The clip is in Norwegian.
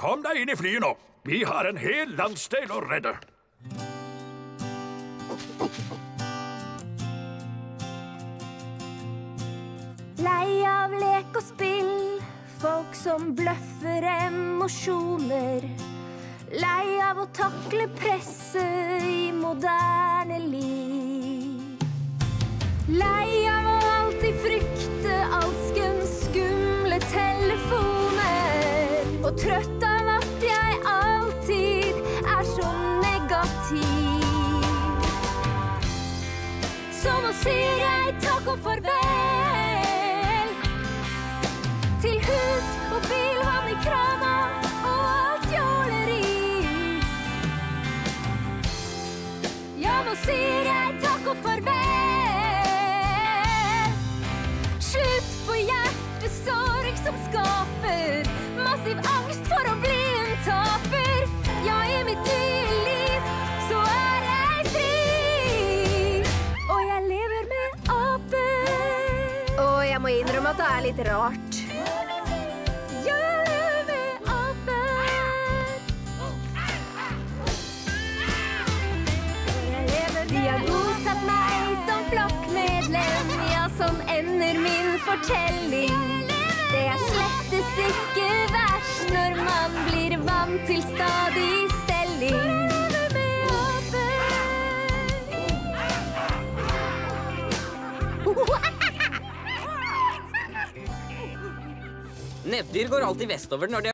Kom deg inn i flyet nå. Vi har en hel landsdel å redde. Lei av lek og spill, folk som bløffer emosjoner. Lei av å takle presset i moderne liv. Lei av å alltid frykte alskens skumle telefoner. Og trøtt av at jeg alltid er så negativ. Så nå sier jeg takk og farvel til hus og bil, vann i krana og alt jåleri. Ja, nå sier jeg takk og farvel. Slutt på hjertesorg som skaper massiv angst for å bli en taper. Ja, i mitt nye liv så er jeg fri. Og jeg lever med aper. Og jeg må innrømme at det er litt rart. De har godtatt meg som flokkmedlem. Ja, sånn ender min fortelling. Det er slettes ikke verst når man blir vant til stadig stelling. Nebbdyr går alltid vestover når de